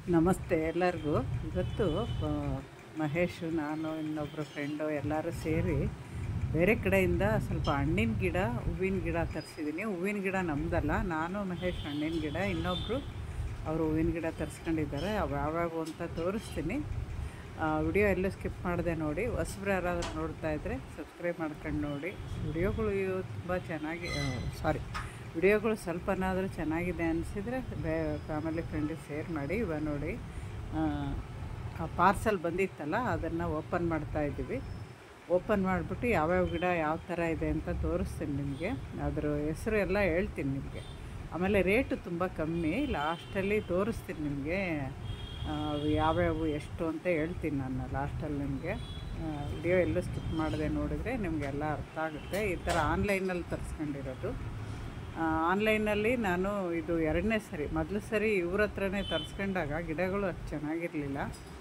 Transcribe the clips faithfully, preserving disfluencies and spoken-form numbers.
ನಮಸ್ತೆ ಎಲ್ಲರಿಗೂ. ಇವತ್ತು ಆ, ಮಹೇಶು, ನಾನು, ಇನ್ನೊಬ್ಬರು ಫ್ರೆಂಡು ಎಲ್ಲರೂ ಸೇರಿ ಬೇರೆ ಕಡೆಯಿಂದ ಸ್ವಲ್ಪ ಹಣ್ಣಿನ ಗಿಡ, ಹೂವಿನ ಗಿಡ ತರಿಸಿದ್ದೀನಿ. ಹೂವಿನ ಗಿಡ ನಮ್ಮದಲ್ಲ, ನಾನು ಮಹೇಶ್ ಹಣ್ಣಿನ ಗಿಡ, ಇನ್ನೊಬ್ಬರು ಅವರು ಹೂವಿನ ಗಿಡ ತರಿಸ್ಕೊಂಡಿದ್ದಾರೆ. ಅವು ಯಾವ್ಯಾವು ಅಂತ ತೋರಿಸ್ತೀನಿ. ವಿಡಿಯೋ ಎಲ್ಲೂ ಸ್ಕಿಪ್ ಮಾಡಿದೆ ನೋಡಿ. ಹೊಸಬ್ರು ಯಾರಾದರೂ ನೋಡ್ತಾ ಇದ್ದರೆ ಸಬ್ಸ್ಕ್ರೈಬ್ ಮಾಡ್ಕೊಂಡು ನೋಡಿ. ವಿಡಿಯೋಗಳು ತುಂಬ ಚೆನ್ನಾಗಿ ಸಾರಿ ವಿಡಿಯೋಗಳು ಸ್ವಲ್ಪನಾದರೂ ಚೆನ್ನಾಗಿದೆ ಅನಿಸಿದರೆ ಬೇ ಫ್ಯಾಮಿಲಿ ಫ್ರೆಂಡಿಗೆ ಶೇರ್ ಮಾಡಿ. ಇವ ನೋಡಿ, ಆ ಪಾರ್ಸಲ್ ಬಂದಿತ್ತಲ್ಲ, ಅದನ್ನು ಓಪನ್ ಮಾಡ್ತಾಯಿದ್ದೀವಿ. ಓಪನ್ ಮಾಡಿಬಿಟ್ಟು ಯಾವ್ಯಾವ ಗಿಡ ಯಾವ ಥರ ಇದೆ ಅಂತ ತೋರಿಸ್ತೀನಿ ನಿಮಗೆ. ಅದ್ರ ಹೆಸರು ಎಲ್ಲ ಹೇಳ್ತೀನಿ ನಿಮಗೆ. ಆಮೇಲೆ ರೇಟು ತುಂಬ ಕಮ್ಮಿ, ಲಾಸ್ಟಲ್ಲಿ ತೋರಿಸ್ತೀನಿ ನಿಮಗೆ. ಯಾವ್ಯಾವು ಎಷ್ಟು ಅಂತ ಹೇಳ್ತೀನಿ ನಾನು ಲಾಸ್ಟಲ್ಲಿ ನಿಮಗೆ. ವಿಡಿಯೋ ಎಲ್ಲೂ ಸ್ಕಿಪ್ ಮಾಡದೆ ನೋಡಿದರೆ ನಿಮಗೆಲ್ಲ ಅರ್ಥ ಆಗುತ್ತೆ. ಈ ಥರ ಆನ್ಲೈನಲ್ಲಿ ತರಿಸ್ಕೊಂಡಿರೋದು. ಆನ್ಲೈನಲ್ಲಿ ನಾನು ಇದು ಎರಡನೇ ಸರಿ. ಮೊದಲು ಸರಿ ಇವ್ರ ಹತ್ರನೇ ತರಿಸ್ಕೊಂಡಾಗ ಗಿಡಗಳು ಅಷ್ಟು ಚೆನ್ನಾಗಿರಲಿಲ್ಲ.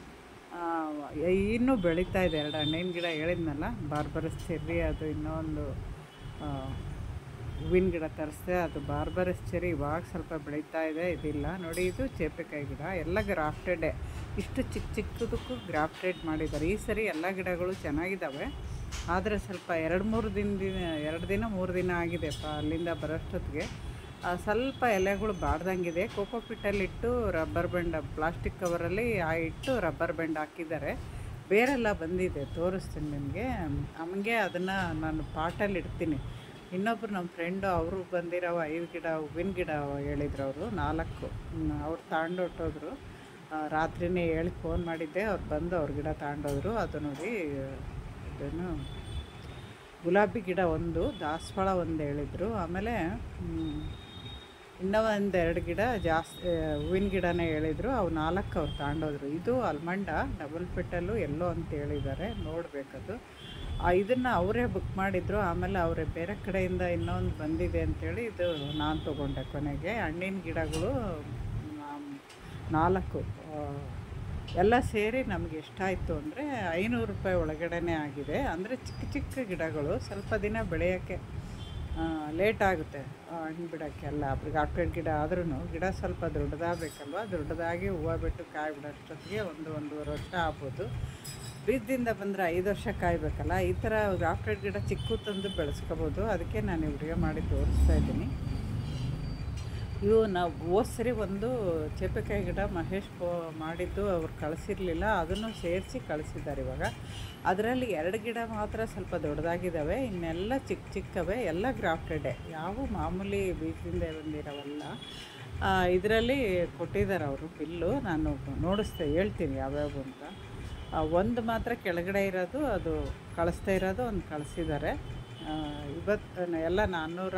ಇನ್ನೂ ಬೆಳೀತಾ ಇದೆ. ಎರಡು ಹಣ್ಣಿನ ಗಿಡ ಹೇಳಿದ್ನಲ್ಲ, ಬಾರ್ಬರಸ್ ಚೆರ್ರಿ, ಅದು ಇನ್ನೊಂದು ಹೂವಿನ ಗಿಡ ತರಿಸ್ದೆ, ಅದು ಬಾರ್ಬರಸ್ ಚೆರ್ರಿ ಇವಾಗ ಸ್ವಲ್ಪ ಬೆಳೀತಾ ಇದೆ. ಇದಿಲ್ಲ ನೋಡಿ, ಇದು ಚೇಪೆಕಾಯಿ ಗಿಡ. ಎಲ್ಲ ಗ್ರಾಫ್ಟೆಡ್ಡೇ. ಇಷ್ಟು ಚಿಕ್ಕ ಚಿಕ್ಕದಕ್ಕೂ ಗ್ರಾಫ್ಟೆಡ್ ಮಾಡಿದ್ದಾರೆ. ಈ ಸರಿ ಎಲ್ಲ ಗಿಡಗಳು ಚೆನ್ನಾಗಿದ್ದಾವೆ. ಆದರೆ ಸ್ವಲ್ಪ ಎರಡು ಮೂರು ದಿನ ದಿನ ಎರಡು ದಿನ ಮೂರು ದಿನ ಆಗಿದೆ ಪ ಅಲ್ಲಿಂದ ಬರೋಷ್ಟೊತ್ತಿಗೆ ಸ್ವಲ್ಪ ಎಲೆಗಳು ಬಾಡ್ದಂಗಿದೆ. ಕೋಕೋ ಪಿಟ್ಟಲ್ಲಿಟ್ಟು ರಬ್ಬರ್ ಬ್ಯಾಂಡ್, ಪ್ಲಾಸ್ಟಿಕ್ ಕವರಲ್ಲಿ ಆ ಇಟ್ಟು ರಬ್ಬರ್ ಬ್ಯಾಂಡ್ ಹಾಕಿದ್ದಾರೆ. ಬೇರೆಲ್ಲ ಬಂದಿದೆ, ತೋರಿಸ್ತೀನಿ ನಿಮಗೆ. ನಮಗೆ ಅದನ್ನು ನಾನು ಪಾಟಲ್ಲಿ ಇಡ್ತೀನಿ. ಇನ್ನೊಬ್ಬರು ನಮ್ಮ ಫ್ರೆಂಡು ಅವರು ಬಂದಿರೋ ಐದು ಗಿಡ ಹೂವಿನ ಗಿಡ ಹೇಳಿದ್ರು. ಅವರು ನಾಲ್ಕು ಅವ್ರು ತಗೊಂಡೊಟ್ಟೋದ್ರು. ರಾತ್ರಿನೇ ಹೇಳಿ ಫೋನ್ ಮಾಡಿದ್ದೆ, ಅವ್ರು ಬಂದು ಅವ್ರ ಗಿಡ ತಗೊಂಡೋದ್ರು. ಅದು ನೋಡಿ, ಅದನ್ನು ಗುಲಾಬಿ ಗಿಡ ಒಂದು, ದಾಸವಾಳ ಒಂದು ಹೇಳಿದರು. ಆಮೇಲೆ ಇನ್ನೂ ಒಂದು ಎರಡು ಗಿಡ ಜಾಸ್ತಿ ಹೂವಿನ ಗಿಡನೇ ಹೇಳಿದರು. ಅವು ನಾಲ್ಕು ಅವ್ರು ತಗೊಂಡೋದ್ರು. ಇದು ಅಲ್ಮಂಡ ಡಬಲ್ ಪೆಟಲ್ಲು ಎಲ್ಲೋ ಅಂತ ಹೇಳಿದ್ದಾರೆ, ನೋಡಬೇಕದು. ಇದನ್ನು ಅವರೇ ಬುಕ್ ಮಾಡಿದರು. ಆಮೇಲೆ ಅವರೇ ಬೇರೆ ಕಡೆಯಿಂದ ಇನ್ನೊಂದು ಬಂದಿದೆ ಅಂಥೇಳಿ ಇದು ನಾನು ತೊಗೊಂಡೆ ಕೊನೆಗೆ. ಹಣ್ಣಿನ ಗಿಡಗಳು ನಾಲ್ಕು ಎಲ್ಲ ಸೇರಿ ನಮಗೆ ಎಷ್ಟಾಯಿತು ಅಂದರೆ ಐನೂರು ರೂಪಾಯಿ ಒಳಗಡೆ ಆಗಿದೆ. ಅಂದರೆ ಚಿಕ್ಕ ಚಿಕ್ಕ ಗಿಡಗಳು, ಸ್ವಲ್ಪ ದಿನ ಬೆಳೆಯೋಕ್ಕೆ ಲೇಟ್ ಆಗುತ್ತೆ ಹಣ್ಣು ಬಿಡೋಕ್ಕೆಲ್ಲ. ಗ್ರಾಫ್ಟೆಡ್ ಗಿಡ ಆದ್ರೂ ಗಿಡ ಸ್ವಲ್ಪ ದೊಡ್ಡದಾಗಬೇಕಲ್ವ, ದೊಡ್ಡದಾಗಿ ಹೂವು ಬಿಟ್ಟು ಕಾಯಿ ಬಿಡೋಷ್ಟೊತ್ತಿಗೆ ಒಂದು ಒಂದೂವರೆ ವರ್ಷ ಆಗ್ಬೋದು. ಬೀಜದಿಂದ ಬಂದರೆ ಐದು ವರ್ಷ ಕಾಯಬೇಕಲ್ಲ. ಈ ಥರ ಗ್ರಾಫ್ಟೆಡ್ ಗಿಡ ಚಿಕ್ಕ ತಂದು ಬೆಳೆಸ್ಕೋಬೋದು. ಅದಕ್ಕೆ ನಾನು ವಿಡಿಯೋ ಮಾಡಿ ತೋರಿಸ್ತಾ ಇದ್ದೀನಿ. ಇವು ನಾವು ಹೋದ ಸರಿ ಒಂದು ಚೇಪೆಕಾಯಿ ಗಿಡ ಮಹೇಶ್ ಪೋ ಮಾಡಿದ್ದು ಅವ್ರು ಕಳಿಸಿರಲಿಲ್ಲ, ಅದನ್ನು ಸೇರಿಸಿ ಕಳಿಸಿದ್ದಾರೆ ಇವಾಗ. ಅದರಲ್ಲಿ ಎರಡು ಗಿಡ ಮಾತ್ರ ಸ್ವಲ್ಪ ದೊಡ್ಡದಾಗಿದ್ದಾವೆ, ಇನ್ನೆಲ್ಲ ಚಿಕ್ಕ ಚಿಕ್ಕವೆ, ಎಲ್ಲ ಗ್ರಾಫ್ಟೆಡೇ, ಯಾವ ಮಾಮೂಲಿ ಬೀಜದಿಂದ ಬಂದಿರೋವಲ್ಲ. ಇದರಲ್ಲಿ ಕೊಟ್ಟಿದ್ದಾರೆ ಅವರು ಬಿಲ್ಲು. ನಾನು ನೋಡಿಸ್ತಾ ಹೇಳ್ತೀನಿ ಯಾವ್ಯಾವು ಅಂತ. ಒಂದು ಮಾತ್ರ ಕೆಳಗಡೆ ಇರೋದು, ಅದು ಕಳಿಸ್ತಾ ಇರೋದು ಒಂದು ಕಳಿಸಿದ್ದಾರೆ. ಇವತ್ತು ಎಲ್ಲ ನಾನ್ನೂರ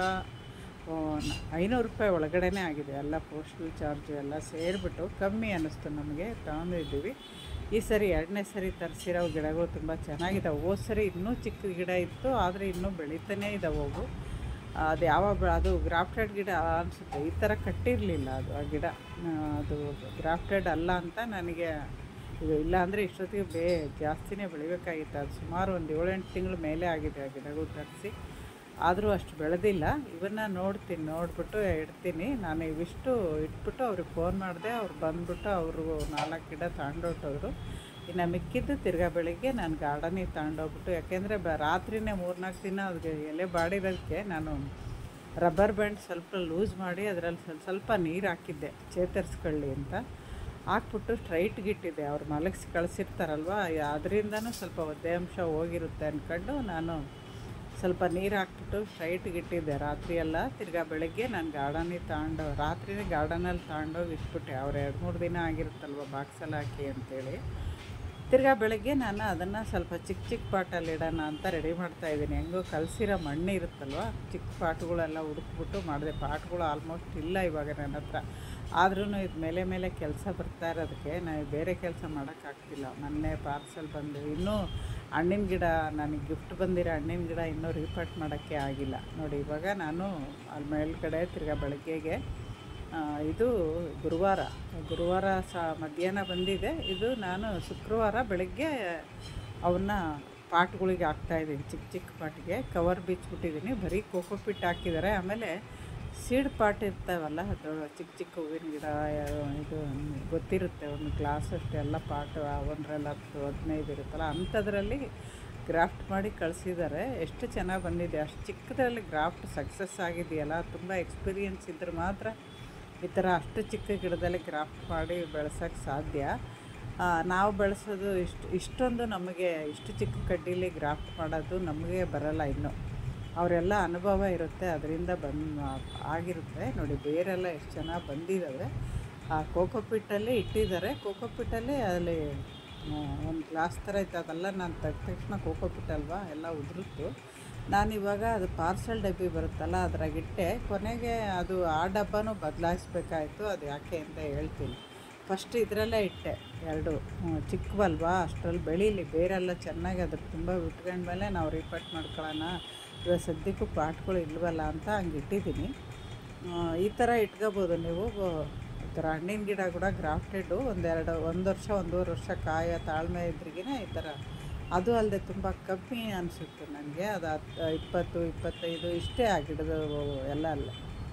ಐನೂರು ರೂಪಾಯಿ ಒಳಗಡೆ ಆಗಿದೆ. ಎಲ್ಲ ಪೋಸ್ಟಲ್ ಚಾರ್ಜು ಎಲ್ಲ ಸೇರಿಬಿಟ್ಟು ಕಮ್ಮಿ ಅನ್ನಿಸ್ತು ನಮಗೆ, ತಗೊಂಡಿದ್ದೀವಿ. ಈ ಸರಿ ಎರಡನೇ ಸರಿ ತರಿಸಿರೋ ಗಿಡಗಳು ತುಂಬ ಚೆನ್ನಾಗಿದ್ದಾವೆ. ಹೋದ ಸರಿ ಇನ್ನೂ ಚಿಕ್ಕ ಗಿಡ ಇತ್ತು, ಆದರೆ ಇನ್ನೂ ಬೆಳೀತಾನೇ ಇದ್ದಾವೆ ಅವು. ಅದು ಯಾವಾಗ ಅದು ಗ್ರಾಫ್ಟೆಡ್ ಗಿಡ ಅನಿಸುತ್ತೆ, ಈ ಥರ ಕಟ್ಟಿರಲಿಲ್ಲ ಅದು ಆ ಗಿಡ. ಅದು ಗ್ರಾಫ್ಟೆಡ್ ಅಲ್ಲ ಅಂತ ನನಗೆ ಇದು. ಇಲ್ಲ ಅಂದರೆ ಇಷ್ಟೊತ್ತಿಗೆ ಬೇ ಜಾಸ್ತಿನೇ ಬೆಳಿಬೇಕಾಗಿತ್ತು. ಅದು ಸುಮಾರು ಒಂದು ಏಳೆಂಟು ತಿಂಗಳ ಮೇಲೆ ಆಗಿದೆ ಆ ಗಿಡಗಳು ತರಿಸಿ, ಆದರೂ ಅಷ್ಟು ಬೆಳೆದಿಲ್ಲ. ಇವನ್ನ ನೋಡ್ತೀನಿ, ನೋಡಿಬಿಟ್ಟು ಇಡ್ತೀನಿ. ನಾನು ಇವಿಷ್ಟು ಇಟ್ಬಿಟ್ಟು ಅವ್ರಿಗೆ ಫೋನ್ ಮಾಡಿದೆ. ಅವ್ರು ಬಂದುಬಿಟ್ಟು ಅವರು ನಾಲ್ಕು ಗಿಡ ತಗೊಂಡೋಟೋದ್ರು. ಇನ್ನು ಮಿಕ್ಕಿದ್ದು ತಿರ್ಗಾ ಬೆಳಿಗ್ಗೆ ನಾನು ಗಾರ್ಡನಿಗೆ ತಗೊಂಡೋಗ್ಬಿಟ್ಟು, ಯಾಕೆಂದರೆ ಬ ರಾತ್ರಿನೇ ಮೂರ್ನಾಲ್ಕು ದಿನ ಅದಕ್ಕೆ ಎಲೆ ಬಾಡಿರೋದಕ್ಕೆ ನಾನು ರಬ್ಬರ್ ಬ್ಯಾಂಡ್ ಸ್ವಲ್ಪ ಲೂಸ್ ಮಾಡಿ ಅದರಲ್ಲಿ ಸ್ವಲ್ಪ ಸ್ವಲ್ಪ ನೀರು ಹಾಕಿದ್ದೆ, ಚೇತರಿಸ್ಕೊಳ್ಳಿ ಅಂತ. ಹಾಕ್ಬಿಟ್ಟು ಸ್ಟ್ರೈಟ್ಗಿಟ್ಟಿದ್ದೆ. ಅವ್ರು ಮಲಗಿಸಿ ಕಳಿಸಿರ್ತಾರಲ್ವ, ಅದರಿಂದನೂ ಸ್ವಲ್ಪ ಒದ್ದೆ ಅಂಶ ಹೋಗಿರುತ್ತೆ ಅಂದ್ಕೊಂಡು ನಾನು ಸ್ವಲ್ಪ ನೀರು ಹಾಕ್ಬಿಟ್ಟು ಸ್ಟ್ರೈಟ್ಗಿಟ್ಟಿದ್ದೆ ರಾತ್ರಿ ಎಲ್ಲ. ತಿರ್ಗಾ ಬೆಳಗ್ಗೆ ನಾನು ಗಾರ್ಡನಿಗೆ ತಗೊಂಡು ರಾತ್ರಿನೇ ಗಾರ್ಡನಲ್ಲಿ ತಗೊಂಡೋಗಿ ಇಟ್ಬಿಟ್ಟೆ. ಅವ್ರು ಎರಡು ಮೂರು ದಿನ ಆಗಿರುತ್ತಲ್ವ ಬಾಕ್ಸಲ್ಲಿ ಹಾಕಿ ಅಂತೇಳಿ. ತಿರ್ಗಾ ಬೆಳಗ್ಗೆ ನಾನು ಅದನ್ನು ಸ್ವಲ್ಪ ಚಿಕ್ಕ ಚಿಕ್ಕ ಪಾಟಲ್ಲಿ ಇಡೋಣ ಅಂತ ರೆಡಿ ಮಾಡ್ತಾಯಿದ್ದೀನಿ. ಹೆಂಗೋ ಕಲಸಿರೋ ಮಣ್ಣು ಇರುತ್ತಲ್ವ, ಚಿಕ್ಕ ಪಾಟ್ಗಳೆಲ್ಲ ಹುಡುಕ್ಬಿಟ್ಟು ಮಾಡಿದೆ. ಪಾಟ್ಗಳು ಆಲ್ಮೋಸ್ಟ್ ಇಲ್ಲ ಇವಾಗ ನನ್ನ ಹತ್ರ, ಆದ್ರೂ ಇದು ಮೇಲೆ ಮೇಲೆ ಕೆಲಸ ಬರ್ತಾ ಇರೋದಕ್ಕೆ ನಾನು ಬೇರೆ ಕೆಲಸ ಮಾಡೋಕ್ಕಾಗ್ತಿಲ್ಲ. ಮೊನ್ನೆ ಪಾರ್ಸಲ್ ಬಂದು ಇನ್ನೂ ಹಣ್ಣಿನ ಗಿಡ, ನನಗೆ ಗಿಫ್ಟ್ ಬಂದಿರೋ ಹಣ್ಣಿನ ಗಿಡ ಇನ್ನೂ ರೀಪಾಟ್ ಮಾಡೋಕ್ಕೆ ಆಗಿಲ್ಲ ನೋಡಿ. ಇವಾಗ ನಾನು ಅಲ್ಲಿ ಮೇಲ್ಗಡೆ ತಿರ್ಗಾ ಬೆಳಗ್ಗೆಗೆ ಇದು ಗುರುವಾರ ಗುರುವಾರ ಸಹ ಮಧ್ಯಾಹ್ನ ಬಂದಿದೆ. ಇದು ನಾನು ಶುಕ್ರವಾರ ಬೆಳಗ್ಗೆ ಅವನ್ನ ಪಾಟ್ಗಳಿಗೆ ಹಾಕ್ತಾಯಿದ್ದೀನಿ. ಚಿಕ್ಕ ಚಿಕ್ಕ ಪಾಟಿಗೆ ಕವರ್ ಬಿಚ್ಚಿಬಿಟ್ಟಿದ್ದೀನಿ. ಬರೀ ಕೋಕೋ ಪಿಟ್ ಹಾಕಿದ್ದಾರೆ. ಆಮೇಲೆ ಸೀಡ್ ಪಾಟ್ ಇರ್ತಾವಲ್ಲ ಅದು ಚಿಕ್ಕ ಚಿಕ್ಕ ಹೂವಿನ ಗಿಡ ಯಾ- ಇದು ಗೊತ್ತಿರುತ್ತೆ ಒಂದು ಗ್ಲಾಸ್ ಅಷ್ಟೆಲ್ಲ ಪಾಟ್ ಒಂದರಲ್ಲಿ ಹತ್ತು ಹದಿನೈದು ಇರುತ್ತಲ್ಲ ಅಂಥದ್ರಲ್ಲಿ ಗ್ರಾಫ್ಟ್ ಮಾಡಿ ಕಳಿಸಿದ್ದಾರೆ. ಎಷ್ಟು ಚೆನ್ನಾಗಿ ಬಂದಿದೆ, ಅಷ್ಟು ಚಿಕ್ಕದ್ರಲ್ಲಿ ಗ್ರಾಫ್ಟ್ ಸಕ್ಸಸ್ ಆಗಿದೆಯಲ್ಲ. ತುಂಬ ಎಕ್ಸ್ಪೀರಿಯನ್ಸ್ ಇದ್ರೆ ಮಾತ್ರ ಈ ಥರ ಅಷ್ಟು ಚಿಕ್ಕ ಗಿಡದಲ್ಲಿ ಗ್ರಾಫ್ಟ್ ಮಾಡಿ ಬೆಳೆಸೋಕ್ಕೆ ಸಾಧ್ಯ. ಆ, ನಾವು ಬೆಳೆಸೋದು ಇಷ್ಟು ಇಷ್ಟೊಂದು ನಮಗೆ ಇಷ್ಟು ಚಿಕ್ಕ ಕಡ್ಡೀಲಿ ಗ್ರಾಫ್ಟ್ ಮಾಡೋದು ನಮಗೆ ಬರಲ್ಲ ಇನ್ನು. ಅವರೆಲ್ಲ ಅನುಭವ ಇರುತ್ತೆ, ಅದರಿಂದ ಬಂದು ಆಗಿರುತ್ತೆ. ನೋಡಿ ಬೇರೆಲ್ಲ ಎಷ್ಟು ಚೆನ್ನಾಗಿ ಬಂದಿದ್ದಾವೆ. ಆ ಕೋಕೋಪಿಟ್ಟಲ್ಲಿ ಇಟ್ಟಿದ್ದಾರೆ. ಕೋಕೋಪಿಟ್ಟಲ್ಲಿ ಅಲ್ಲಿ ಒಂದು ಗ್ಲಾಸ್ ಥರ ಇತ್ತು, ಅದೆಲ್ಲ ನಾನು ತೆಗ್ದ ತಕ್ಷಣ ಕೋಕೋಪಿಟ್ ಅಲ್ವಾ ಎಲ್ಲ ಉದುರಿತ್ತು. ನಾನಿವಾಗ ಅದು ಪಾರ್ಸಲ್ ಡಬ್ಬಿ ಬರುತ್ತಲ್ಲ ಅದ್ರಾಗಿಟ್ಟೆ. ಕೊನೆಗೆ ಅದು ಆ ಡಬ್ಬನೂ ಬದಲಾಯಿಸ್ಬೇಕಾಯ್ತು. ಅದು ಯಾಕೆ ಅಂತ ಹೇಳ್ತೀನಿ. ಫಸ್ಟ್ ಇದರಲ್ಲೇ ಇಟ್ಟೆ ಎರಡು, ಹ್ಮ್, ಚಿಕ್ಕವಲ್ವಾ ಅಷ್ಟರಲ್ಲಿ ಬೆಳೀಲಿ, ಬೇರೆಲ್ಲ ಚೆನ್ನಾಗಿ ಅದ್ರ ತುಂಬ ಬಿಟ್ಕೊಂಡ್ಮೇಲೆ ನಾವು ರಿಪೋರ್ಟ್ ಮಾಡ್ಕೊಳ್ಳೋಣ. ಇವಾಗ ಸದ್ಯಕ್ಕೂ ಪಾಟ್ಗಳು ಇಲ್ವಲ್ಲ ಅಂತ ಹಂಗೆ ಇಟ್ಟಿದ್ದೀನಿ. ಆ, ಈ ಥರ ಇಟ್ಕೋಬೋದು ನೀವು. ಈ ಥರ ಹಣ್ಣಿನ ಗಿಡ ಕೂಡ ಗ್ರಾಫ್ಟೆಡ್ಡು ಒಂದೆರಡು ಒಂದು ವರ್ಷ ಒಂದೂವರೆ ವರ್ಷ ಕಾಯ ತಾಳ್ಮೆ ಇದ್ರಿಗಿನ ಈ ಥರ. ಅದು ಅಲ್ಲದೆ ತುಂಬ ಕಮ್ಮಿ ಅನಿಸುತ್ತೆ ನನಗೆ. ಅದು ಹತ್ತು ಇಪ್ಪತ್ತು ಇಪ್ಪತ್ತೈದು ಇಷ್ಟೇ ಆ ಗಿಡದ ಎಲ್ಲ ಅಲ್ಲ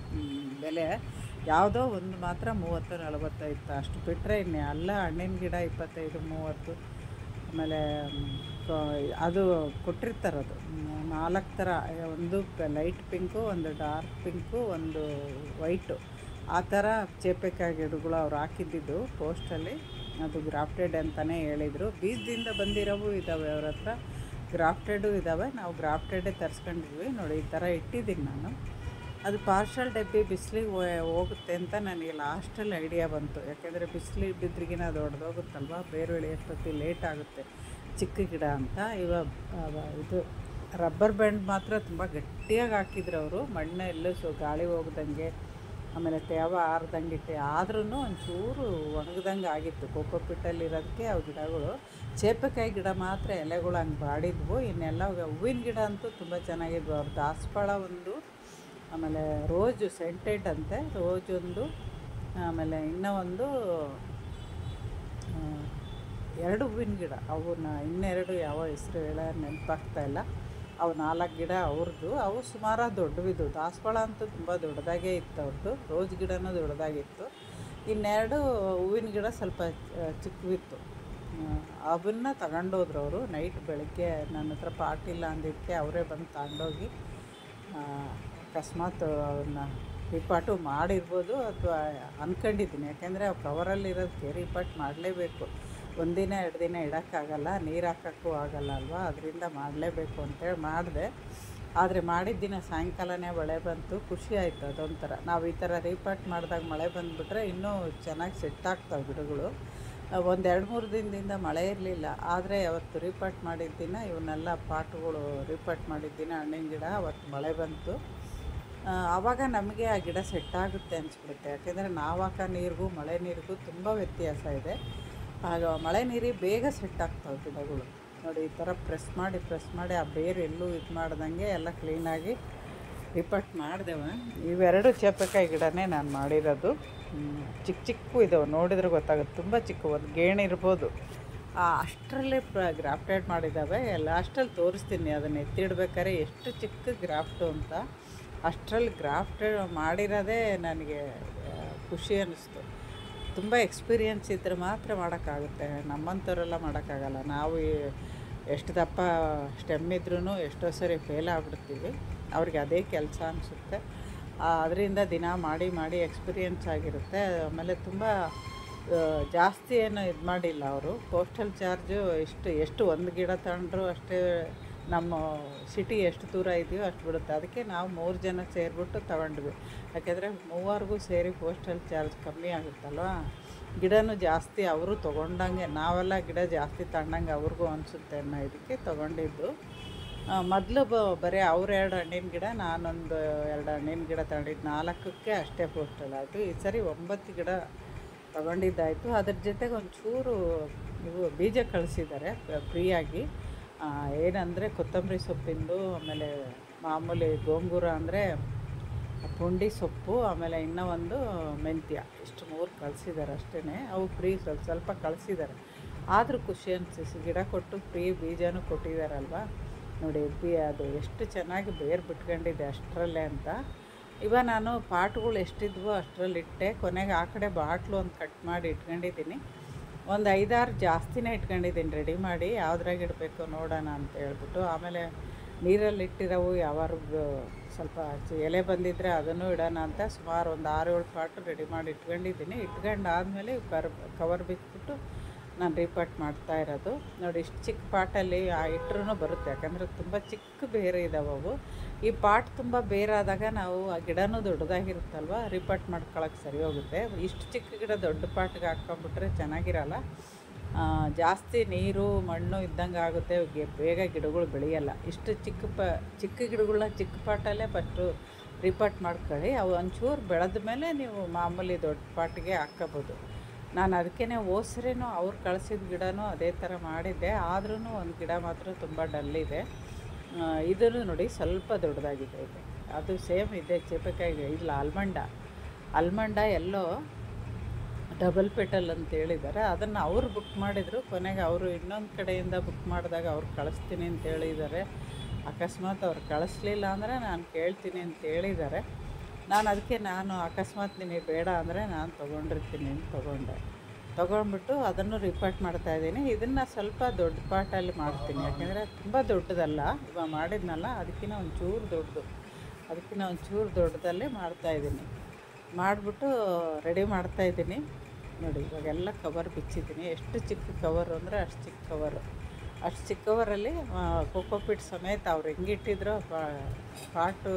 ಬೆಲೆ. ಯಾವುದೋ ಒಂದು ಮಾತ್ರ ಮೂವತ್ತು ನಲವತ್ತೈದು ಅಷ್ಟು ಬಿಟ್ಟರೆ ಇನ್ನು ಎಲ್ಲ ಹಣ್ಣಿನ ಗಿಡ ಇಪ್ಪತ್ತೈದು ಮೂವತ್ತು. ಆಮೇಲೆ ಮ್, ಕ- ಅದು ಕೊಟ್ಟಿರ್ತಾರೆ. ಅದು ನಾಲ್ಕು ಥರ, ಒಂದು ಲೈಟ್ ಪಿಂಕು, ಒಂದು ಡಾರ್ಕ್ ಪಿಂಕು, ಒಂದು ವೈಟು, ಆ ಥರ ಚೇಪೆಕಾಯಿ ಗಿಡಗಳು ಅವ್ರು ಹಾಕಿದ್ದಿದ್ದು ಪೋಸ್ಟಲ್ಲಿ. ಅದು ಗ್ರಾಫ್ಟೆಡ್ ಅಂತಲೇ ಹೇಳಿದರು. ಬೀಜದಿಂದ ಬಂದಿರೋವು ಇದ್ದಾವೆ ಅವ್ರ ಹತ್ರ, ಗ್ರಾಫ್ಟೆಡು ಇದ್ದಾವೆ. ನಾವು ಗ್ರಾಫ್ಟೆಡೇ ತರಿಸ್ಕೊಂಡಿದ್ವಿ. ನೋಡಿ ಈ ಥರ ಇಟ್ಟಿದ್ದೀನಿ ನಾನು. ಅದು ಪಾರ್ಷಲ್ ಡಬ್ಬಿ ಬಿಸಿಲಿಗೆ ಹೋಗುತ್ತೆ ಅಂತ ನನಗೆ ಲಾಸ್ಟಲ್ಲಿ ಐಡಿಯಾ ಬಂತು. ಯಾಕೆಂದರೆ ಬಿಸಿಲು ಬಿದ್ರಿಗಿನ ಅದು ಹೊಡೆದೋಗುತ್ತಲ್ವ, ಬೇರೆ ಎಷ್ಟೊತ್ತಿ ಲೇಟ್ ಆಗುತ್ತೆ ಚಿಕ್ಕ ಗಿಡ ಅಂತ. ಇವಾಗ ಅವ- ಇದು ರಬ್ಬರ್ ಬ್ಯಾಂಡ್ ಮಾತ್ರ ತುಂಬ ಗಟ್ಟಿಯಾಗಿ ಹಾಕಿದ್ರು ಅವರು, ಮಣ್ಣು ಎಲ್ಲೂ ಸೊ ಗಾಳಿ ಹೋಗ್ದಂಗೆ, ಆಮೇಲೆ ತೇವ ಆರ್ದಂಗೆ ಇಟ್ಟೆ. ಆದ್ರೂ ಒಂಚೂರು ಒಣಗ್ದಂಗೆ ಆಗಿತ್ತು ಕೋಕೋಪಿಟ್ಟಲ್ಲಿರೋದಕ್ಕೆ ಅವು ಗಿಡಗಳು. ಚೇಪೆಕಾಯಿ ಗಿಡ ಮಾತ್ರ ಎಲೆಗಳು ಹಂಗೆ ಬಾಡಿದ್ವು. ಇನ್ನೆಲ್ಲ ಹೂವಿನ ಗಿಡ ಅಂತೂ ತುಂಬ ಚೆನ್ನಾಗಿದ್ವು. ಅವ್ರ ದಾಸವಾಳ ಒಂದು, ಆಮೇಲೆ ರೋಜು ಸೆಂಟೆಡ್ ಅಂತೆ ರೋಜ್ ಒಂದು, ಆಮೇಲೆ ಇನ್ನೂ ಒಂದು ಆ, ಎರಡು ಹೂವಿನ ಗಿಡ. ಅವನ್ನ ಇನ್ನೆರಡು ಯಾವ ಹೆಸರು ಹೇಳ ನೆನಪಾಗ್ತಾಯಿಲ್ಲ. ಅವು ನಾಲ್ಕು ಗಿಡ ಅವ್ರದ್ದು. ಅವು ಸುಮಾರು ದೊಡ್ಡವಿದ್ದು. ದಾಸವಾಳ ಅಂತೂ ತುಂಬ ದೊಡ್ಡದಾಗೇ ಇತ್ತು ಅವ್ರದ್ದು. ರೋಸ್ ಗಿಡನೂ ದೊಡ್ಡದಾಗಿತ್ತು. ಇನ್ನೆರಡು ಹೂವಿನ ಗಿಡ ಸ್ವಲ್ಪ ಆ, ಚಿಕ್ಕವಿತ್ತು. ಅವನ್ನ ತಗೊಂಡೋದ್ರು ಅವರು. ನೈಟ್ ಬೆಳಗ್ಗೆ ನನ್ನ ಹತ್ರ ಪಾಟ್ ಇಲ್ಲ ಅಂದಿದ್ದಕ್ಕೆ ಅವರೇ ಬಂದು ತಗೊಂಡೋಗಿ ಆ, ಅಕಸ್ಮಾತ್ ಅವನ್ನ ರಿಪಾಟು ಮಾಡಿರ್ಬೋದು ಅಥವಾ ಅಂದ್ಕೊಂಡಿದ್ದೀನಿ. ಯಾಕೆಂದರೆ ಅವು ಕವರಲ್ಲಿರೋದಕ್ಕೆ ರಿಪಾಟ್ ಮಾಡಲೇಬೇಕು. ಒಂದಿನ ಎರಡು ದಿನ ಇಡೋಕ್ಕಾಗಲ್ಲ, ನೀರು ಹಾಕೋಕ್ಕೂ ಆಗಲ್ಲ ಅಲ್ವಾ, ಅದರಿಂದ ಮಾಡಲೇಬೇಕು ಅಂತೇಳಿ ಮಾಡಿದೆ. ಆದರೆ ಮಾಡಿದ ದಿನ ಸಾಯಂಕಾಲನೇ ಮಳೆ ಬಂತು. ಖುಷಿ ಆಯಿತು ಅದೊಂಥರ. ನಾವು ಈ ಥರ ರಿಪಾಟ್ ಮಾಡಿದಾಗ ಮಳೆ ಬಂದುಬಿಟ್ರೆ ಇನ್ನೂ ಚೆನ್ನಾಗಿ ಸೆಟ್ ಆಗ್ತಾವೆ ಗಿಡಗಳು. ಒಂದು ಎರಡು ಮೂರು ದಿನದಿಂದ ಮಳೆ ಇರಲಿಲ್ಲ. ಆದರೆ ಅವತ್ತು ರಿಪಾಟ್ ಮಾಡಿದ ದಿನ ಇವನ್ನೆಲ್ಲ ಪಾಟ್ಗಳು ರಿಪಾಟ್ ಮಾಡಿದ ದಿನ ಹಣ್ಣಿನ ಗಿಡ ಅವತ್ತು ಮಳೆ ಬಂತು. ಆ, ಆವಾಗ ನಮಗೆ ಆ ಗಿಡ ಸೆಟ್ ಆಗುತ್ತೆ ಅನಿಸ್ಬಿಡುತ್ತೆ. ಯಾಕೆಂದರೆ ನಾವು ಹಾಕೋ ನೀರಿಗೂ ಮಳೆ ನೀರಿಗೂ ತುಂಬ ವ್ಯತ್ಯಾಸ ಇದೆ. ಆಗ ಮಳೆ ನೀರಿಗೆ ಬೇಗ ಸೆಟ್ ಆಗ್ತಾವೆ ಗಿಡಗಳು. ನೋಡಿ ಈ ಥರ ಪ್ರೆಸ್ ಮಾಡಿ ಪ್ರೆಸ್ ಮಾಡಿ ಆ ಬೇರು ಎಲ್ಲೂ ಇದು ಮಾಡ್ದಂಗೆ ಎಲ್ಲ ಕ್ಲೀನಾಗಿ ರಿಪೋರ್ಟ್ ಮಾಡಿದೆವು. ಇವೆರಡು ಚೇಪೆಕಾಯಿ ಗಿಡನೇ ನಾನು ಮಾಡಿರೋದು. ಹ್ಮ್, ಚಿಕ್ಕ ಚಿಕ್ಕ ಇದ್ದಾವೆ, ನೋಡಿದ್ರೆ ಗೊತ್ತಾಗುತ್ತೆ. ತುಂಬ ಚಿಕ್ಕ, ಒಂದು ಗೇಣು ಇರ್ಬೋದು. ಆ ಅಷ್ಟರಲ್ಲೇ ಪ್ರ ಗ್ರಾಫ್ಟೆಡ್ ಮಾಡಿದ್ದಾವೆ. ಲಾಸ್ಟಲ್ಲಿ ತೋರಿಸ್ತೀನಿ ಅದನ್ನು ಎತ್ತಿಡ್ಬೇಕಾದ್ರೆ ಎಷ್ಟು ಚಿಕ್ಕ ಗ್ರಾಫ್ಟು ಅಂತ. ಅಷ್ಟರಲ್ಲಿ ಗ್ರಾಫ್ಟೆಡ್ ಮಾಡಿರೋದೇ ನನಗೆ ಆ, ಖುಷಿ ಅನ್ನಿಸ್ತು. ತುಂಬ ಎಕ್ಸ್ಪೀರಿಯನ್ಸ್ ಇದ್ದರೆ ಮಾತ್ರ ಮಾಡೋಕ್ಕಾಗುತ್ತೆ. ನಮ್ಮಂಥವರೆಲ್ಲ ಮಾಡೋಕ್ಕಾಗಲ್ಲ. ನಾವು ಈ- ಎಷ್ಟು ದಪ್ಪ ಸ್ಟೆಮ್ ಇದ್ರೂ ಎಷ್ಟೋ ಸರಿ ಫೇಲ್ ಆಗಿಬಿಡ್ತೀವಿ. ಅವ್ರಿಗೆ ಅದೇ ಕೆಲಸ ಅನಿಸುತ್ತೆ. ಅದರಿಂದ ದಿನ ಮಾಡಿ ಮಾಡಿ ಎಕ್ಸ್ಪೀರಿಯನ್ಸ್ ಆಗಿರುತ್ತೆ. ಆಮೇಲೆ ತುಂಬ ಆ, ಜಾಸ್ತಿ ಏನು ಇದು ಮಾಡಿಲ್ಲ ಅವರು. ಪೋಸ್ಟಲ್ ಚಾರ್ಜು ಎಷ್ಟು ಎಷ್ಟು ಒಂದು ಗಿಡ ತಗೊಂಡ್ರು ಅಷ್ಟೇ. ನಮ್ಮ ಸಿಟಿ ಎಷ್ಟು ದೂರ ಇದೆಯೋ ಅಷ್ಟು ಬಿಡುತ್ತೆ. ಅದಕ್ಕೆ ನಾವು ಮೂರು ಜನ ಸೇರಿಬಿಟ್ಟು ತಗೊಂಡ್ವಿ. ಯಾಕೆಂದರೆ ಮೂವರಿಗೂ ಸೇರಿ ಪೋಸ್ಟಲ್ ಚಾರ್ಜ್ ಕಮ್ಮಿ ಆಗುತ್ತಲ್ವ. ಗಿಡನೂ ಜಾಸ್ತಿ ಅವರು ತೊಗೊಂಡಂಗೆ, ನಾವೆಲ್ಲ ಗಿಡ ಜಾಸ್ತಿ ತಗೊಂಡಂಗೆ ಅವ್ರಿಗೂ ಅನಿಸುತ್ತೆ ಅನ್ನೋ ಇದಕ್ಕೆ ತೊಗೊಂಡಿದ್ದು. ಮೊದಲು ಬ ಬರೀ ಅವ್ರು ಎರಡು ಹಣ್ಣಿನ ಗಿಡ, ನಾನೊಂದು ಎರಡು ಹಣ್ಣಿನ ಗಿಡ ತಗೊಂಡಿದ್ದು. ನಾಲ್ಕಕ್ಕೆ ಅಷ್ಟೇ ಪೋಸ್ಟಲ್ ಆಯಿತು. ಈ ಸರಿ ಒಂಬತ್ತು ಗಿಡ ತಗೊಂಡಿದ್ದಾಯಿತು. ಅದ್ರ ಜೊತೆಗೆ ಒಂಚೂರು ಇವು ಬೀಜ ಕಳಿಸಿದ್ದಾರೆ ಫ್ರೀಯಾಗಿ. ಏನಂದರೆ ಕೊತ್ತಂಬರಿ ಸೊಪ್ಪಿಂದು, ಆಮೇಲೆ ಮಾಮೂಲಿ ಗೋಂಗೂರ ಅಂದರೆ ಪುಂಡಿ ಸೊಪ್ಪು, ಆಮೇಲೆ ಇನ್ನೂ ಒಂದು ಮೆಂತ್ಯ, ಇಷ್ಟು ಮೂರು ಕಳಿಸಿದ್ದಾರೆ ಅಷ್ಟೇ. ಅವು ಫ್ರೀ ಸ್ವಲ್ಪ ಸ್ವಲ್ಪ ಕಳಿಸಿದ್ದಾರೆ. ಆದರೂ ಖುಷಿ ಅನಿಸಿಸಿ ಗಿಡ ಕೊಟ್ಟು ಫ್ರೀ ಬೀಜನೂ ಕೊಟ್ಟಿದ್ದಾರಲ್ವ. ನೋಡಿ ಬಿ ಅದು ಎಷ್ಟು ಚೆನ್ನಾಗಿ ಬೇರು ಬಿಟ್ಕೊಂಡಿದೆ ಅಷ್ಟರಲ್ಲೇ ಅಂತ. ಇವಾಗ ನಾನು ಪಾಟ್ಗಳು ಎಷ್ಟಿದ್ವೋ ಅಷ್ಟರಲ್ಲಿಟ್ಟೆ. ಕೊನೆಗೆ ಆ ಕಡೆ ಬಾಟ್ಲು ಒಂದು ಕಟ್ ಮಾಡಿ ಇಟ್ಕೊಂಡಿದ್ದೀನಿ. ಒಂದು ಐದಾರು ಜಾಸ್ತಿನೇ ಇಟ್ಕೊಂಡಿದ್ದೀನಿ ರೆಡಿ ಮಾಡಿ, ಯಾವ್ದ್ರಾಗ ಇಡಬೇಕು ನೋಡೋಣ ಅಂತ ಹೇಳ್ಬಿಟ್ಟು. ಆಮೇಲೆ ನೀರಲ್ಲಿ ಇಟ್ಟಿರೋವು ಯಾವಾರು ಸ್ವಲ್ಪ ಚ- ಎಲೆ ಬಂದಿದ್ದರೆ ಅದನ್ನು ಇಡೋಣ ಅಂತ ಸುಮಾರು ಒಂದು ಆರು ಏಳು ಪಾಟು ರೆಡಿ ಮಾಡಿ ಇಟ್ಕೊಂಡಿದ್ದೀನಿ. ಇಟ್ಕೊಂಡು ಆದಮೇಲೆ ಕರ್ ಕವರ್ ಬಿಟ್ಬಿಟ್ಟು ನಾನು ರೀಪಾಟ್ ಮಾಡ್ತಾ ಇರೋದು. ನೋಡಿ ಇಷ್ಟು ಚಿಕ್ಕ ಪಾಟಲ್ಲಿ ಇಟ್ಟರೂ ಬರುತ್ತೆ, ಯಾಕಂದರೆ ತುಂಬ ಚಿಕ್ಕ ಬೇರೆ ಇದ್ದಾವೆ ಅವು. ಈ ಪಾಟ್ ತುಂಬ ಬೇರಾದಾಗ ನಾವು ಆ ಗಿಡನೂ ದೊಡ್ಡದಾಗಿರುತ್ತಲ್ವ, ರೀಪಾಟ್ ಮಾಡ್ಕೊಳಕ್ಕೆ ಸರಿ ಹೋಗುತ್ತೆ. ಇಷ್ಟು ಚಿಕ್ಕ ಗಿಡ ದೊಡ್ಡ ಪಾಟ್ಗೆ ಹಾಕ್ಕೊಂಬಿಟ್ರೆ ಚೆನ್ನಾಗಿರಲ್ಲ. ಆ, ಜಾಸ್ತಿ ನೀರು ಮಣ್ಣು ಇದ್ದಂಗೆ ಆಗುತ್ತೆ, ಗೆ- ಬೇಗ ಗಿಡಗಳು ಬೆಳೆಯಲ್ಲ. ಇಷ್ಟು ಚಿಕ್ಕ ಪ ಚಿಕ್ಕ ಗಿಡಗಳನ್ನ ಚಿಕ್ಕ ಪಾಟಲ್ಲೇ ಫಸ್ಟು ರೀಪಾಟ್ ಮಾಡ್ಕೊಳ್ಳಿ. ಅವು ಒಂಚೂರು ಬೆಳೆದ ಮೇಲೆ ನೀವು ಮಾಮೂಲಿ ದೊಡ್ಡ ಪಾಟಿಗೆ ಹಾಕ್ಕೋಬೋದು. ನಾನು ಅದಕ್ಕೇ ಓಸ್ರಿನೂ ಅವ್ರು ಕಳಿಸಿದ ಗಿಡನೂ ಅದೇ ಥರ ಮಾಡಿದ್ದೆ, ಆದ್ರೂ ಒಂದು ಗಿಡ ಮಾತ್ರ ತುಂಬ ಡಲ್ಲಿದೆ. ಇದನ್ನು ನೋಡಿ ಸ್ವಲ್ಪ ದೊಡ್ಡದಾಗಿದೆ ಇದೆ. ಅದು ಸೇಮ್ ಇದೆ ಚೇಪೆಕಾಯಿಗೆ, ಇಲ್ಲ ಆಲ್ಮಂಡ ಆಲ್ಮಂಡ ಎಲ್ಲೋ ಡಬಲ್ ಪೆಟಲ್ ಅಂತ ಹೇಳಿದ್ದಾರೆ. ಅದನ್ನು ಅವ್ರು ಬುಕ್ ಮಾಡಿದರು. ಕೊನೆಗೆ ಅವರು ಇನ್ನೊಂದು ಕಡೆಯಿಂದ ಬುಕ್ ಮಾಡಿದಾಗ ಅವ್ರು ಕಳಿಸ್ತೀನಿ ಅಂತ ಹೇಳಿದ್ದಾರೆ. ಅಕಸ್ಮಾತ್ ಅವ್ರು ಕಳಿಸ್ಲಿಲ್ಲ ಅಂದರೆ ನಾನು ಕೇಳ್ತೀನಿ ಅಂತ ಹೇಳಿದ್ದಾರೆ. ನಾನು ಅದಕ್ಕೆ ನಾನು ಅಕಸ್ಮಾತ್ ನಿನಗೆ ಬೇಡ ಅಂದರೆ ನಾನು ತೊಗೊಂಡಿರ್ತೀನಿ ಅಂತ ತೊಗೊಂಡೆ. ತೊಗೊಂಡ್ಬಿಟ್ಟು ಅದನ್ನು ರಿಪಾರ್ಟ್ ಮಾಡ್ತಾಯಿದ್ದೀನಿ. ಇದನ್ನು ಸ್ವಲ್ಪ ದೊಡ್ಡ ಪಾಟಲ್ಲಿ ಮಾಡ್ತೀನಿ, ಯಾಕೆಂದರೆ ತುಂಬ ದೊಡ್ಡದಲ್ಲ ಇವಾಗ ಮಾಡಿದ್ನಲ್ಲ, ಅದಕ್ಕಿಂತ ಒಂಚೂರು ದೊಡ್ಡದು ಅದಕ್ಕಿಂತ ಒಂಚೂರು ದೊಡ್ಡದಲ್ಲೇ ಮಾಡ್ತಾಯಿದ್ದೀನಿ. ಮಾಡಿಬಿಟ್ಟು ರೆಡಿ ಮಾಡ್ತಾಯಿದ್ದೀನಿ. ನೋಡಿ ಇವಾಗೆಲ್ಲ ಕವರ್ ಬಿಚ್ಚಿದ್ದೀನಿ. ಎಷ್ಟು ಚಿಕ್ಕ ಕವರು ಅಂದರೆ ಅಷ್ಟು ಚಿಕ್ಕ ಕವರು. ಅಷ್ಟು ಚಿಕ್ಕ ಕವರಲ್ಲಿ ಕೋಕೋಪಿಟ್ ಸಮೇತ ಅವ್ರು ಹೆಂಗಿಟ್ಟಿದ್ರೋ ಪಾಟು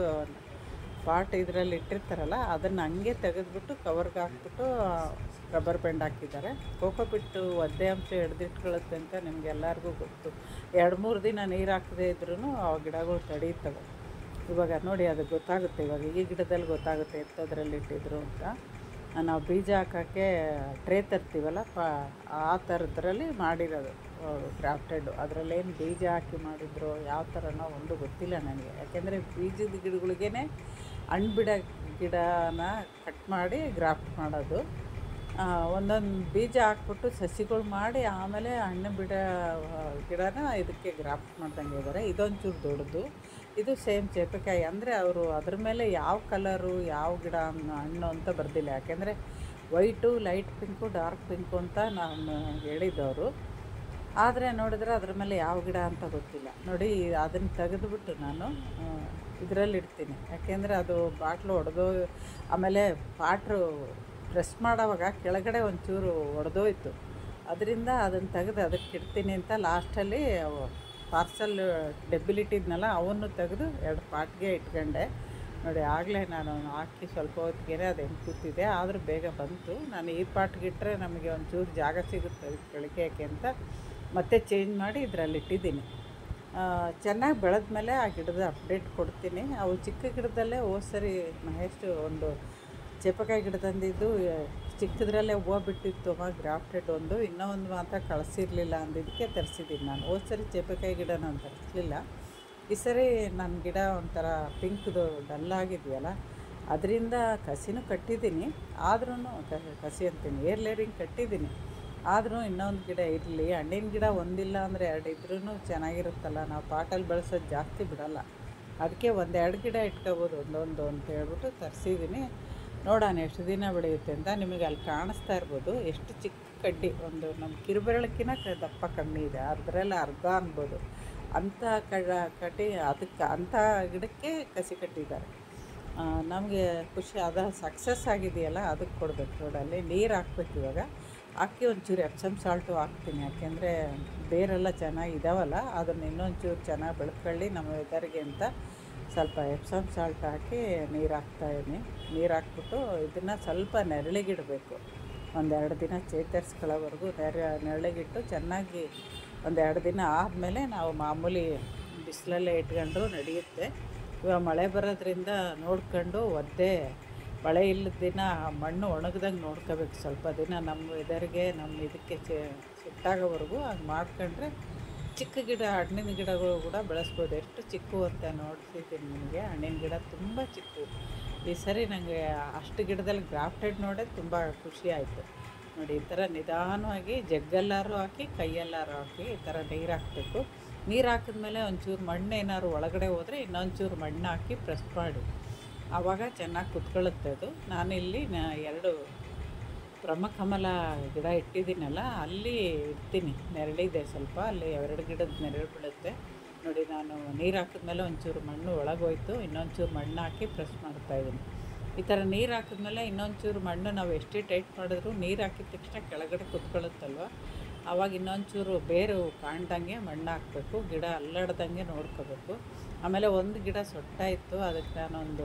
ಪಾಟ್ ಇದರಲ್ಲಿ ಇಟ್ಟಿರ್ತಾರಲ್ಲ ಅದನ್ನು ಹಂಗೆ ತೆಗೆದ್ಬಿಟ್ಟು ಕವರ್ಗೆ ಹಾಕ್ಬಿಟ್ಟು ರಬ್ಬರ್ ಬ್ಯಾಂಡ್ ಹಾಕಿದ್ದಾರೆ. ಕೋಕೋಪಿಟ್ಟು ಒದ್ದೆ ಅಂಶ ಹಿಡ್ದಿಟ್ಕೊಳ್ಳುತ್ತೆ ಅಂತ ನಿಮಗೆಲ್ಲರಿಗೂ ಗೊತ್ತು. ಎರಡು ಮೂರು ದಿನ ನೀರು ಹಾಕದೇ ಇದ್ರೂ ಆ ಗಿಡಗಳು ತಡೀತವೆ. ಇವಾಗ ನೋಡಿ ಅದು ಗೊತ್ತಾಗುತ್ತೆ, ಇವಾಗ ಈ ಗಿಡದಲ್ಲಿ ಗೊತ್ತಾಗುತ್ತೆ ಎತ್ತದ್ರಲ್ಲಿ ಇಟ್ಟಿದ್ರು ಅಂತ. ನಾವು ಬೀಜ ಹಾಕೋಕ್ಕೆ ಟ್ರೇ ತರ್ತೀವಲ್ಲ ಪಾ ಆ ಥರದ್ರಲ್ಲಿ ಮಾಡಿರೋದು ಗ್ರಾಫ್ಟೆಡ್ಡು. ಅದರಲ್ಲೇನು ಬೀಜ ಹಾಕಿ ಮಾಡಿದ್ರು ಯಾವ ಥರನೋ ಒಂದು ಗೊತ್ತಿಲ್ಲ ನನಗೆ, ಯಾಕೆಂದರೆ ಬೀಜದ ಗಿಡಗಳಿಗೇ ಹಣ್ಣು ಬಿಡ ಗಿಡನ ಕಟ್ ಮಾಡಿ ಗ್ರಾಫ್ಟ್ ಮಾಡೋದು. ಒಂದೊಂದು ಬೀಜ ಹಾಕ್ಬಿಟ್ಟು ಸಸಿಗಳು ಮಾಡಿ ಆಮೇಲೆ ಹಣ್ಣು ಬಿಡ ಗಿಡನ ಇದಕ್ಕೆ ಗ್ರಾಫ್ಟ್ ಮಾಡ್ದಂಗೆ ಇದ್ದಾರೆ. ಇದೊಂಚೂರು ದೊಡ್ಡದು. ಇದು ಸೇಮ್ ಚೇಪೆಕಾಯಿ, ಅಂದರೆ ಅವರು ಅದ್ರ ಮೇಲೆ ಯಾವ ಕಲರು ಯಾವ ಗಿಡ ಅನ್ನ- ಹಣ್ಣು ಅಂತ ಬರ್ದಿಲ್ಲ, ಯಾಕೆಂದರೆ white light pink dark pink ಅಂತ ನಾನು ಹೇಳಿದ್ದವರು. ಆದರೆ ನೋಡಿದ್ರೆ ಅದ್ರ ಮೇಲೆ ಯಾವ ಗಿಡ ಅಂತ ಗೊತ್ತಿಲ್ಲ. ನೋಡಿ ಅದನ್ನು ತೆಗೆದುಬಿಟ್ಟು ನಾನು ಇದರಲ್ಲಿ ಇಡ್ತೀನಿ, ಯಾಕೆಂದರೆ ಅದು ಬಾಟ್ಲು ಒಡೆದು ಆಮೇಲೆ ಪಾಟ್ರು ಪ್ರೆಸ್ ಮಾಡೋವಾಗ ಕೆಳಗಡೆ ಒಂಚೂರು ಒಡೆದೋಯ್ತು. ಅದರಿಂದ ಅದನ್ನು ತೆಗೆದು ಅದಕ್ಕೆ ಇಡ್ತೀನಿ ಅಂತ ಲಾಸ್ಟಲ್ಲಿ ಪಾರ್ಸಲ್ ಡೆಬಿಲಿಟ್ಟಿದ್ನಲ್ಲ ಅವನ್ನು ತೆಗೆದು ಎರಡು ಪಾಟ್ಗೆ ಇಟ್ಕೊಂಡೆ. ನೋಡಿ ಆಗಲೇ ನಾನು ಹಾಕಿ ಸ್ವಲ್ಪ ಹೊತ್ತಿಗೆ ಅದು ಹೆಂಗೆ ಕೂತಿದೆ, ಆದರೂ ಬೇಗ ಬಂತು. ನಾನು ಈ ಪಾಟ್ಗೆ ಇಟ್ಟರೆ ನಮಗೆ ಒಂಚೂರು ಜಾಗ ಸಿಗುತ್ತೆ ಕೆಳಗೆ ಅಂತ ಮತ್ತೆ ಚೇಂಜ್ ಮಾಡಿ ಇದರಲ್ಲಿ ಇಟ್ಟಿದ್ದೀನಿ. ಚೆನ್ನಾಗಿ ಬೆಳೆದ್ಮೇಲೆ ಆ ಗಿಡದ ಅಪ್ಡೇಟ್ ಕೊಡ್ತೀನಿ. ಅವು ಚಿಕ್ಕ ಗಿಡದಲ್ಲೇ ಹೋದ ಸರಿ ಮಹೇಶ್ ಒಂದು ಚೇಪಕಾಯಿ ಗಿಡ ತಂದಿದ್ದು ಚಿಕ್ಕದ್ರಲ್ಲೇ ಹೂವು ಬಿಟ್ಟಿತ್ತು ಅಮ್ಮ ಗ್ರಾಫ್ಟೆಡ್ ಒಂದು, ಇನ್ನೂ ಒಂದು ಮಾತ್ರ ಕಳಿಸಿರಲಿಲ್ಲ ಅಂದಿದ್ದಕ್ಕೆ ತರಿಸಿದ್ದೀನಿ ನಾನು. ಹೋದ ಸರಿ ಚೇಪಕಾಯಿ ಗಿಡ ನಾನು ತರಿಸಲಿಲ್ಲ. ಈ ಸರಿ ನನ್ನ ಗಿಡ ಒಂಥರ ಪಿಂಕ್ದು ಡಲ್ಲಾಗಿದೆಯಲ್ಲ, ಅದರಿಂದ ಕಸಿನೂ ಕಟ್ಟಿದ್ದೀನಿ. ಆದ್ರೂ ಕಸಿ ಅಂತೀನಿ ಏರ್ ಲೇರಿಂಗ್ ಕಟ್ಟಿದ್ದೀನಿ. ಆದರೂ ಇನ್ನೊಂದು ಗಿಡ ಇರಲಿ, ಹಣ್ಣಿನ ಗಿಡ ಒಂದಿಲ್ಲ ಅಂದರೆ ಎರಡು ಇದ್ರೂ ಚೆನ್ನಾಗಿರುತ್ತಲ್ಲ. ನಾವು ಪಾಟಲ್ಲಿ ಬೆಳೆಸೋದು ಜಾಸ್ತಿ ಬಿಡಲ್ಲ, ಅದಕ್ಕೆ ಒಂದೆರಡು ಗಿಡ ಇಟ್ಕೋಬೋದು ಒಂದೊಂದು ಅಂತ ಹೇಳ್ಬಿಟ್ಟು ತರಿಸಿದ್ದೀನಿ. ನೋಡೋಣ ಎಷ್ಟು ದಿನ ಬೆಳೆಯುತ್ತೆ ಅಂತ. ನಿಮಗೆ ಅಲ್ಲಿ ಕಾಣಿಸ್ತಾ ಇರ್ಬೋದು ಎಷ್ಟು ಚಿಕ್ಕ ಕಡ್ಡಿ, ಒಂದು ನಮ್ಮ ಕಿರುಬೆರಳಕ್ಕಿಂತ ಕ ದಪ್ಪ ಕಮ್ಮಿ ಇದೆ, ಅದರಲ್ಲಿ ಅರ್ಧ ಅನ್ಬೋದು ಅಂಥ ಕಡ ಕಟ್ಟಿ ಅದಕ್ಕೆ ಅಂಥ ಗಿಡಕ್ಕೆ ಕಸಿ ಕಟ್ಟಿದ್ದಾರೆ. ನಮಗೆ ಖುಷಿ ಅದ ಸಕ್ಸಸ್ ಆಗಿದೆಯಲ್ಲ, ಅದಕ್ಕೆ ಕೊಡಬೇಕು. ರೋಡಲ್ಲಿ ನೀರು ಹಾಕ್ಬೇಕು. ಇವಾಗ ಹಾಕಿ ಒಂಚೂರು ಎಪ್ಸಮ್ ಸಾಲ್ಟು ಹಾಕ್ತೀನಿ, ಯಾಕೆಂದರೆ ಬೇರೆಲ್ಲ ಚೆನ್ನಾಗಿ ಇದಾವಲ್ಲ, ಅದನ್ನು ಇನ್ನೊಂಚೂರು ಚೆನ್ನಾಗಿ ಬೆಳ್ಕೊಳ್ಳಿ ನಮ್ಮ ವೆದರ್ಗೆ ಅಂತ ಸ್ವಲ್ಪ ಎಪ್ಸಮ್ ಸಾಲ್ಟ್ ಹಾಕಿ ನೀರು ಹಾಕ್ತಾಯಿದ್ದೀನಿ. ನೀರು ಹಾಕ್ಬಿಟ್ಟು ಇದನ್ನು ಸ್ವಲ್ಪ ನೆರಳಿಗಿಡಬೇಕು. ಒಂದೆರಡು ದಿನ ಚೇತರಿಸ್ಕೊಳ್ಳೋವರೆಗೂ ನೆರ ನೆರಳಿಗಿಟ್ಟು ಚೆನ್ನಾಗಿ ಒಂದೆರಡು ದಿನ ಆದಮೇಲೆ ನಾವು ಮಾಮೂಲಿ ಬಿಸಿಲಲ್ಲೇ ಇಟ್ಕೊಂಡ್ರು ನಡೆಯುತ್ತೆ. ಇವಾಗ ಮಳೆ ಬರೋದ್ರಿಂದ ನೋಡ್ಕೊಂಡು ಒದ್ದೆ ಮಳೆ ಇಲ್ಲದ ದಿನ ಮಣ್ಣು ಒಣಗ್ದಂಗೆ ನೋಡ್ಕೋಬೇಕು ಸ್ವಲ್ಪ ದಿನ. ನಮ್ಮ ವೆದರ್ಗೆ ನಮ್ಮ ಇದಕ್ಕೆ ಚೆ ಸಿಟ್ಟಾಗೋವರೆಗೂ ಹಂಗೆ ಮಾಡ್ಕೊಂಡ್ರೆ ಚಿಕ್ಕ ಗಿಡ ಹಣ್ಣಿನ ಗಿಡಗಳು ಕೂಡ ಬೆಳೆಸ್ಬೋದು. ಎಷ್ಟು ಚಿಕ್ಕ ಅಂತ ನೋಡ್ತಿದ್ದೀನಿ ನಿಮಗೆ, ಹಣ್ಣಿನ ಗಿಡ ತುಂಬ ಚಿಕ್ಕ. ಈ ಸರಿ ನನಗೆ ಅಷ್ಟು ಗಿಡದಲ್ಲಿ ಗ್ರಾಫ್ಟೆಡ್ ನೋಡೇ ತುಂಬ ಖುಷಿ ಆಯಿತು. ನೋಡಿ ಈ ಥರ ನಿಧಾನವಾಗಿ ಜಗ್ಗಲ್ಲಾರು ಹಾಕಿ ಕೈಯಲ್ಲಾರು ಹಾಕಿ ಈ ಥರ ನೀರು ಹಾಕಬೇಕು. ನೀರು ಹಾಕಿದ್ಮೇಲೆ ಒಂಚೂರು ಮಣ್ಣು ಏನಾದ್ರು ಒಳಗಡೆ ಹೋದರೆ ಇನ್ನೊಂಚೂರು ಮಣ್ಣು ಹಾಕಿ ಪ್ರೆಸ್ ಮಾಡಿ ಆವಾಗ ಚೆನ್ನಾಗಿ ಕುತ್ಕೊಳ್ಳುತ್ತೆ ಅದು. ನಾನಿಲ್ಲಿ ನ ಎರಡು ಬ್ರಹ್ಮಕಮಲ ಗಿಡ ಇಟ್ಟಿದ್ದೀನಲ್ಲ, ಅಲ್ಲಿ ಇಡ್ತೀನಿ. ನೆರಳಿದೆ ಸ್ವಲ್ಪ, ಅಲ್ಲಿ ಎರಡು ಗಿಡದ ನೆರಳು ಬೀಳುತ್ತೆ ನೋಡಿ. ನಾನು ನೀರು ಹಾಕಿದ್ಮೇಲೆ ಒಂಚೂರು ಮಣ್ಣು ಒಳಗೋಯ್ತು, ಇನ್ನೊಂಚೂರು ಮಣ್ಣು ಹಾಕಿ ಪ್ರೆಸ್ ಮಾಡ್ತಾಯಿದ್ದೀನಿ. ಈ ಥರ ನೀರು ಹಾಕಿದ್ಮೇಲೆ ಇನ್ನೊಂಚೂರು ಮಣ್ಣು ನಾವು ಎಷ್ಟೇ ಟೈಟ್ ಮಾಡಿದ್ರು ನೀರು ಹಾಕಿದ ತಕ್ಷಣ ಕೆಳಗಡೆ ಕುತ್ಕೊಳ್ಳುತ್ತಲ್ವ, ಆವಾಗ ಇನ್ನೊಂಚೂರು ಬೇರು ಕಾಣ್ದಂಗೆ ಮಣ್ಣು ಹಾಕಬೇಕು, ಗಿಡ ಅಲ್ಲಾಡ್ದಂಗೆ ನೋಡ್ಕೋಬೇಕು. ಆಮೇಲೆ ಒಂದು ಗಿಡ ಸೊಟ್ಟಾಯಿತು, ಅದಕ್ಕೆ ನಾನೊಂದು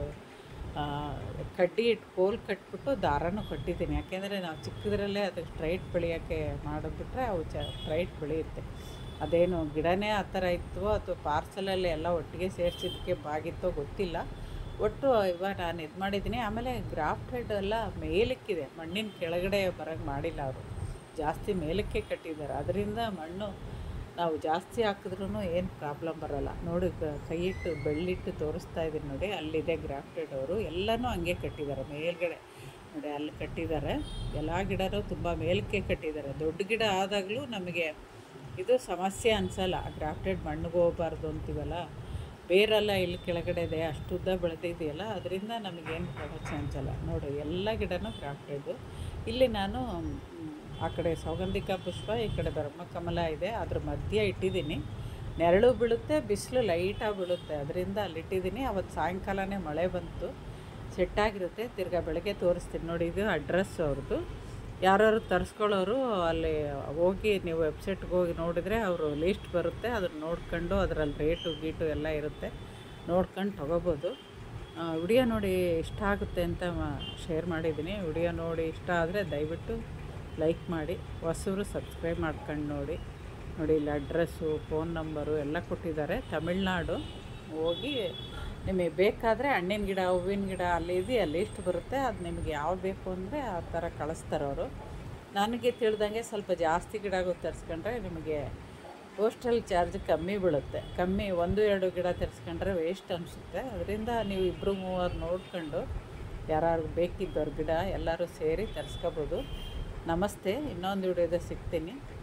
ಕಡ್ಡಿ ಇಟ್ಟು ಕೋಲ್ ಕಟ್ಬಿಟ್ಟು ದಾರನೂ ಕಟ್ಟಿದ್ದೀನಿ. ಯಾಕೆಂದರೆ ನಾವು ಚಿಕ್ಕದ್ರಲ್ಲೇ ಅದಕ್ಕೆ ಸ್ಟ್ರೈಟ್ ಬೆಳೆಯೋಕ್ಕೆ ಮಾಡಿಬಿಟ್ರೆ ಅವು ಚ ಸ್ಟ್ರೈಟ್ ಬೆಳೆಯುತ್ತೆ. ಅದೇನು ಗಿಡನೇ ಆ ಥರ ಇತ್ತು ಅಥವಾ ಪಾರ್ಸಲಲ್ಲಿ ಎಲ್ಲ ಒಟ್ಟಿಗೆ ಸೇರಿಸಿದ್ದಕ್ಕೆ ಬಾಗಿತ್ತೋ ಗೊತ್ತಿಲ್ಲ. ಒಟ್ಟು ಇವಾಗ ನಾನು ಇದು ಮಾಡಿದ್ದೀನಿ. ಆಮೇಲೆ ಗ್ರಾಫ್ಟೆಡ್ ಎಲ್ಲ ಮೇಲಕ್ಕಿದೆ, ಮಣ್ಣಿನ ಕೆಳಗಡೆ ಬರೋಂಗೆ ಮಾಡಿಲ್ಲ ಅವರು, ಜಾಸ್ತಿ ಮೇಲಕ್ಕೆ ಕಟ್ಟಿದ್ದಾರೆ. ಅದರಿಂದ ಮಣ್ಣು ನಾವು ಜಾಸ್ತಿ ಹಾಕಿದ್ರೂ ಏನು ಪ್ರಾಬ್ಲಮ್ ಬರೋಲ್ಲ. ನೋಡಿ, ಕೈ ಇಟ್ಟು ಬೆಳ್ಳಿಟ್ಟು ತೋರಿಸ್ತಾ ಇದ್ದೀನಿ ನೋಡಿ, ಅಲ್ಲಿದೆ ಗ್ರಾಫ್ಟೆಡ್ ಅವರು. ಎಲ್ಲನೂ ಹಂಗೆ ಕಟ್ಟಿದ್ದಾರೆ ಮೇಲ್ಗಡೆ ನೋಡಿ, ಅಲ್ಲಿ ಕಟ್ಟಿದ್ದಾರೆ. ಎಲ್ಲ ಗಿಡನೂ ತುಂಬ ಮೇಲಕ್ಕೆ ಕಟ್ಟಿದ್ದಾರೆ. ದೊಡ್ಡ ಗಿಡ ಆದಾಗಲೂ ನಮಗೆ ಇದು ಸಮಸ್ಯೆ ಅನಿಸಲ್ಲ. ಗ್ರಾಫ್ಟೆಡ್ ಮಣ್ಣಿಗೆ ಹೋಗಬಾರ್ದು ಅಂತೀವಲ್ಲ, ಬೇರೆಲ್ಲ ಇಲ್ಲಿ ಕೆಳಗಡೆ ಇದೆ, ಅಷ್ಟುದ್ದ ಬೆಳೆದಿದೆಯಲ್ಲ, ಅದರಿಂದ ನಮಗೇನು ಸಮಸ್ಯೆ ಅನಿಸಲ್ಲ. ನೋಡಿ, ಎಲ್ಲ ಗಿಡನೂ ಗ್ರಾಫ್ಟೆಡು. ಇಲ್ಲಿ ನಾನು ಆ ಕಡೆ ಸೌಗಂಧಿಕ ಪುಷ್ಪ, ಈ ಕಡೆ ಬ್ರಹ್ಮಕಮಲ ಇದೆ, ಅದ್ರ ಮಧ್ಯೆ ಇಟ್ಟಿದ್ದೀನಿ. ನೆರಳು ಬೀಳುತ್ತೆ, ಬಿಸಿಲು ಲೈಟಾಗಿ ಬೀಳುತ್ತೆ, ಅದರಿಂದ ಅಲ್ಲಿಟ್ಟಿದ್ದೀನಿ. ಅವತ್ತು ಸಾಯಂಕಾಲನೇ ಮಳೆ ಬಂತು, ಸೆಟ್ಟಾಗಿರುತ್ತೆ. ತಿರ್ಗಾ ಬೆಳಗ್ಗೆ ತೋರಿಸ್ತೀನಿ ನೋಡಿ. ಇದು ಅಡ್ರೆಸ್ ಅವ್ರದ್ದು. ಯಾರು ತರಿಸ್ಕೊಳ್ಳೋರು ಅಲ್ಲಿ ಹೋಗಿ ನೀವು ವೆಬ್ಸೈಟ್ಗೆ ಹೋಗಿ ನೋಡಿದರೆ ಅವರು ಲೀಸ್ಟ್ ಬರುತ್ತೆ, ಅದನ್ನು ನೋಡ್ಕೊಂಡು ಅದರಲ್ಲಿ ರೇಟು ಗೀಟು ಎಲ್ಲ ಇರುತ್ತೆ, ನೋಡ್ಕೊಂಡು ತೊಗೋಬೋದು. ವಿಡಿಯೋ ನೋಡಿ ಇಷ್ಟ ಆಗುತ್ತೆ ಅಂತ ಶೇರ್ ಮಾಡಿದ್ದೀನಿ. ವಿಡಿಯೋ ನೋಡಿ ಇಷ್ಟ ಆದರೆ ದಯವಿಟ್ಟು ಲೈಕ್ ಮಾಡಿ, ಹೊಸವರು ಸಬ್ಸ್ಕ್ರೈಬ್ ಮಾಡ್ಕೊಂಡು ನೋಡಿ. ನೋಡಿ, ಇಲ್ಲಿ ಅಡ್ರೆಸ್ಸು, ಫೋನ್ ನಂಬರು ಎಲ್ಲ ಕೊಟ್ಟಿದ್ದಾರೆ. ತಮಿಳ್ನಾಡು. ಹೋಗಿ ನಿಮಗೆ ಬೇಕಾದರೆ ಹಣ್ಣಿನ ಗಿಡ, ಹೂವಿನ ಗಿಡ ಅಲ್ಲಿ ಇದೆ, ಅಲ್ಲಿ ಎಷ್ಟು ಬರುತ್ತೆ, ಅದು ನಿಮಗೆ ಯಾವ ಬೇಕು ಅಂದರೆ ಆ ಥರ ಕಳಿಸ್ತಾರೆ ಅವರು. ನನಗೆ ತಿಳಿದಂಗೆ ಸ್ವಲ್ಪ ಜಾಸ್ತಿ ಗಿಡಗಳು ತರಿಸ್ಕೊಂಡ್ರೆ ನಿಮಗೆ ಪೋಸ್ಟಲ್ ಚಾರ್ಜ್ ಕಮ್ಮಿ ಬೀಳುತ್ತೆ. ಕಮ್ಮಿ ಒಂದು ಎರಡು ಗಿಡ ತರಿಸ್ಕೊಂಡ್ರೆ ವೇಸ್ಟ್ ಅನಿಸುತ್ತೆ. ಅದರಿಂದ ನೀವು ಇಬ್ಬರು ಮೂವರು ನೋಡ್ಕೊಂಡು ಯಾರು ಬೇಕಿದ್ದವ್ರ ಗಿಡ ಎಲ್ಲರೂ ಸೇರಿ ತರಿಸ್ಕೋಬೋದು. ನಮಸ್ತೆ, ಇನ್ನೊಂದು ವಿಡಿಯೋದ ಸಿಗ್ತೀನಿ.